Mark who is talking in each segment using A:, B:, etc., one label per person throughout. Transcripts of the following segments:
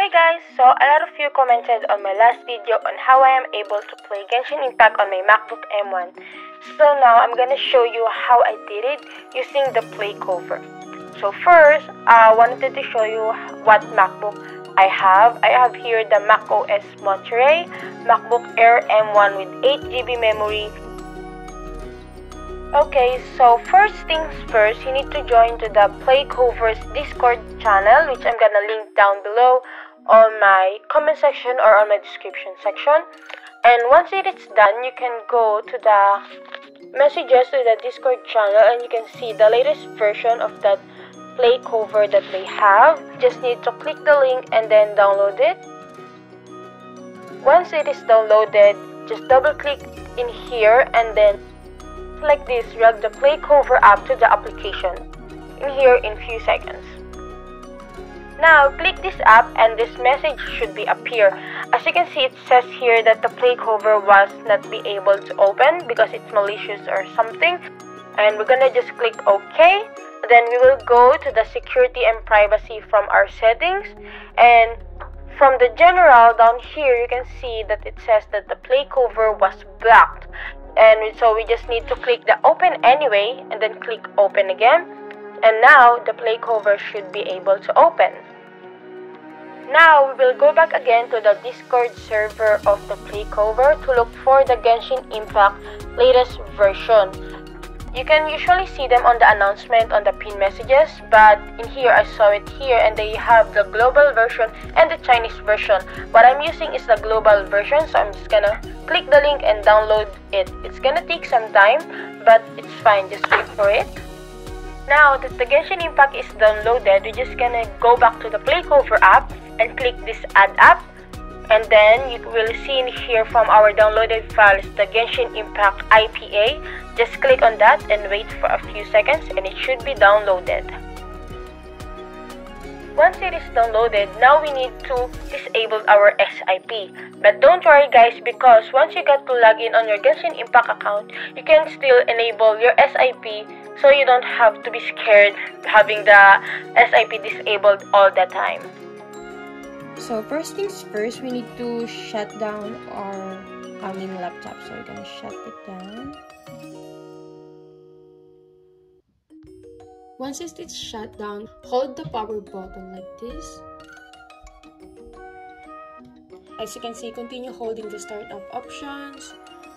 A: Hey guys, so a lot of you commented on my last video on how I am able to play Genshin Impact on my MacBook M1. So now I'm gonna show you how I did it using the playcover. So first, I wanted to show you what MacBook I have. I have here the macOs Monterey MacBook Air M1 with 8GB memory. Okay, so first things first, you need to join to the playcover's Discord channel, which I'm gonna link down below on my comment section or on my description section. And once it is done, you can go to the messages to the Discord channel and you can see the latest version of that playcover that they have. Just need to click the link and then download it. Once it is downloaded, just double click in here and then like this, drag the playcover app to the application in here in few seconds. Now click this app and this message should be appear. As you can see, it says here that the playcover was not be able to open because it's malicious or something, and we're gonna just click OK. Then we will go to the security and privacy from our settings, and from the general down here you can see that it says that the playcover was blocked. And so we just need to click the open anyway and then click open again, and now the playcover should be able to open. Now we will go back again to the Discord server of the playcover to look for the Genshin Impact latest version. You can usually see them on the announcement on the pin messages, but in here I saw it here and they have the global version and the Chinese version. What I'm using is the global version, so I'm just gonna click the link and download it. It's gonna take some time, but it's fine, just wait for it. Now that the Genshin Impact is downloaded, we're just gonna go back to the playcover app and click this add app, and then you will see in here from our downloaded files the Genshin Impact IPA. Just click on that and wait for a few seconds and it should be downloaded. Once it is downloaded, now we need to disable our SIP. But don't worry guys, because once you get to log in on your Genshin Impact account, you can still enable your SIP, so you don't have to be scared having the SIP disabled all the time.
B: So first things first, we need to shut down our laptop. So we're gonna shut it down. Once it is shut down, hold the power button like this. As you can see, continue holding the startup options.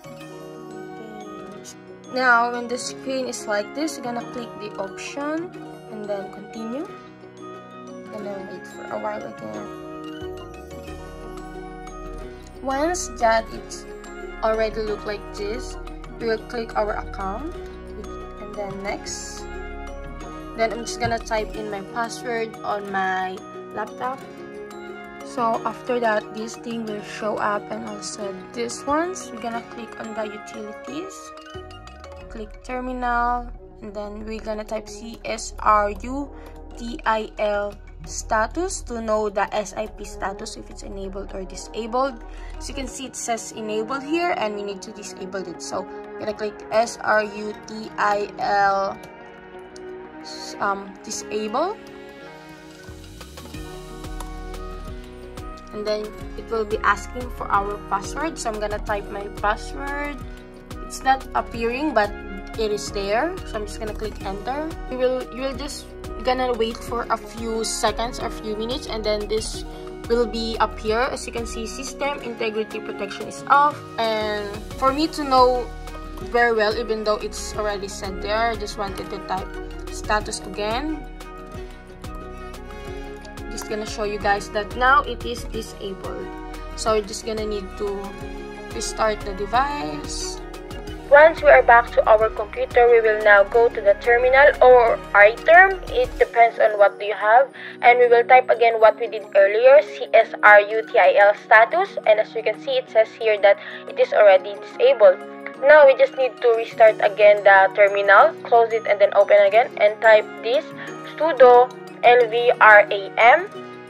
B: Now when the screen is like this, you're gonna click the option and then continue. And then wait for a while again. Once that it's already look like this, we will click our account and then next. Then I'm just gonna type in my password on my laptop. So after that, this thing will show up, and also this ones. We're gonna click on the utilities, click terminal, and then we're gonna type CSRUTIL status to know the SIP status, if it's enabled or disabled. So you can see it says enabled here and we need to disable it. So I'm gonna click SRUTIL disable, and then it will be asking for our password. So I'm gonna type my password. It's not appearing, but it is there, so I'm just gonna click enter. You will just gonna wait for a few seconds or a few minutes, and then this will be appear. As you can see, system integrity protection is off. And for me to know very well, even though it's already said there, I just wanted to type status again. Just gonna show you guys that now it is disabled. So you're just gonna need to restart the device.
A: Once we are back to our computer, we will now go to the terminal or iTerm. It depends on what do you have. And we will type again what we did earlier, CSRUTIL status. And as you can see, it says here that it is already disabled. Now we just need to restart again the terminal, close it and then open again, and type this sudo nvram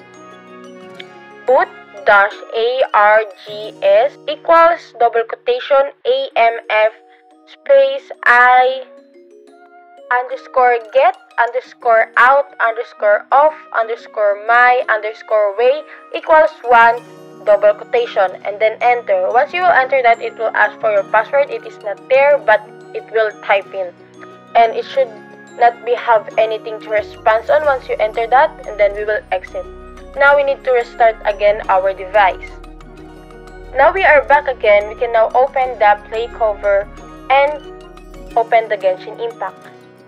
A: boot-args equals double quotation AMF space I underscore get underscore out underscore off underscore my underscore way equals 1 double quotation, and then enter. Once you will enter that, it will ask for your password. It is not there, but it will type in, and it should not have anything to respond on once you enter that, and then we will exit. Now we need to restart again our device. Now we are back again. We can now open the playcover and open the Genshin Impact.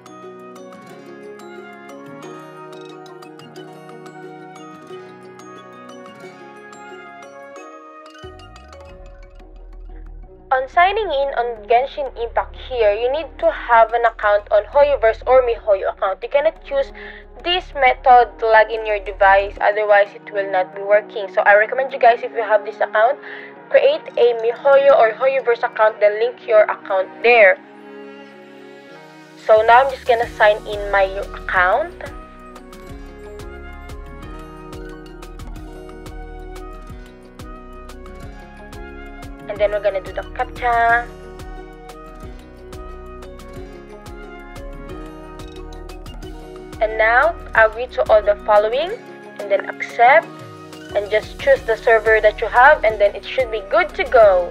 A: On signing in on Genshin Impact here, you need to have an account on Hoyoverse or miHoyo account. You cannot use this method to log in your device, otherwise it will not be working. So I recommend you guys, if you have this account, create a miHoyo or Hoyoverse account, then link your account there. So now I'm just gonna sign in my account. And then we're gonna do the CAPTCHA. And now agree to all the following, and then accept, and just choose the server that you have, and then it should be good to go.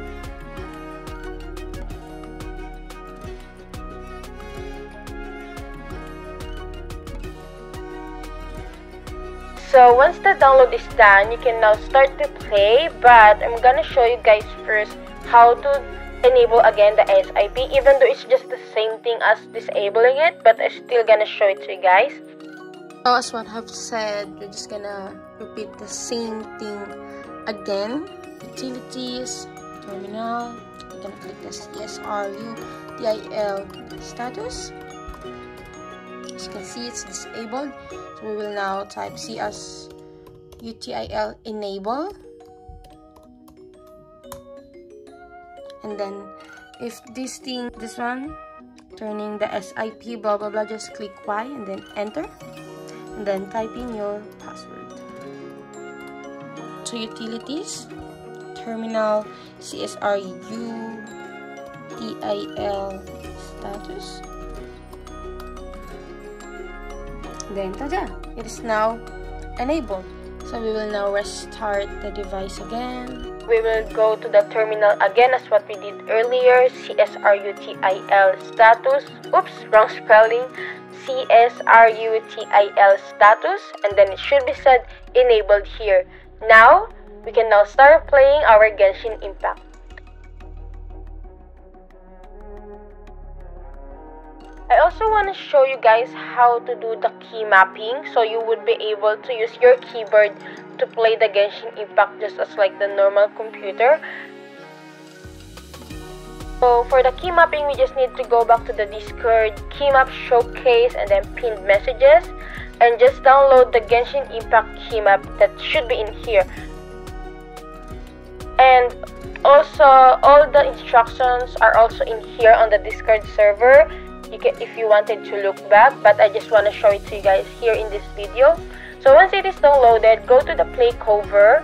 A: So once the download is done, you can now start to play, but I'm gonna show you guys first how to enable again the SIP, even though it's just the same thing as disabling it, but I'm still gonna show it to you guys.
B: So as what I've said, we're just gonna repeat the same thing again. Utilities, terminal, we're gonna click the CSRUTIL status. As you can see, it's disabled. So we will now type CSRUTIL enable. And then if this one, turning the SIP, blah blah blah, just click Y and then enter. And then type in your password. So utilities, terminal, CSRUTIL status. Then tada! It is now enabled. So we will now restart the device again.
A: We will go to the terminal again as what we did earlier. CSRUTIL status. Oops, wrong spelling. CSRUTIL status, and then it should be said enabled here. Now we can now start playing our Genshin Impact. I also want to show you guys how to do the key mapping, so you would be able to use your keyboard to play the Genshin Impact just as like the normal computer. So for the key mapping, we just need to go back to the Discord key map showcase and then pinned messages, and just download the Genshin Impact key map that should be in here. And also all the instructions are also in here on the Discord server. You can, if you wanted to look back, but I just want to show it to you guys here in this video. So once it is downloaded, go to the playcover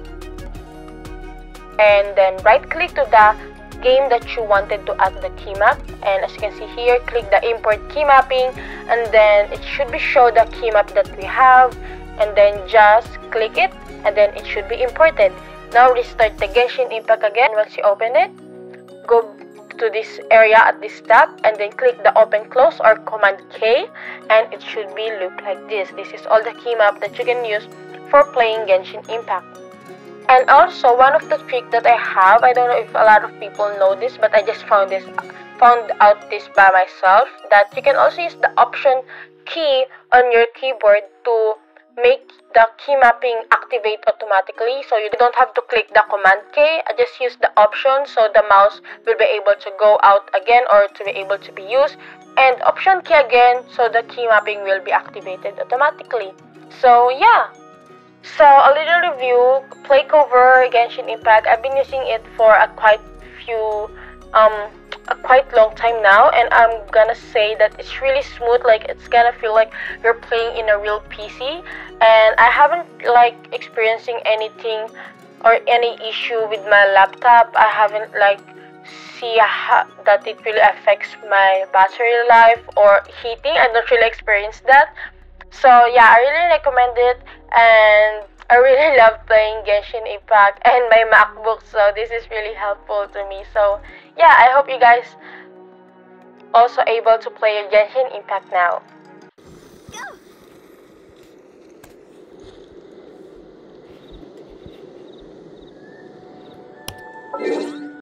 A: and then right click to the game that you wanted to add the key map, and as you can see here, click the import key mapping, and then it should be show the key map that we have, and then just click it, and then it should be imported. Now restart the Genshin Impact again. Once you open it, go to this area at this tab, and then click the open close or command K, and it should be look like this. This is all the key map that you can use for playing Genshin Impact. And also one of the trick that I have, I don't know if a lot of people know this, but I just found out this by myself, that you can also use the option key on your keyboard to make the key mapping activate automatically, so you don't have to click the command K. I just use the option, so the mouse will be able to go out again or to be able to be used, and option key again, so the key mapping will be activated automatically. So yeah, so a little review. Playcover Genshin Impact, I've been using it for a quite long time now, and I'm gonna say that it's really smooth. Like, it's gonna feel like you're playing in a real PC, and I haven't like experiencing anything or any issue with my laptop. I haven't like see that it really affects my battery life or heating. I don't really experience that. So yeah, I really recommend it, and I really love playing Genshin Impact and my MacBook, so this is really helpful to me. So yeah, I hope you guys also able to play Genshin Impact now.
C: Go!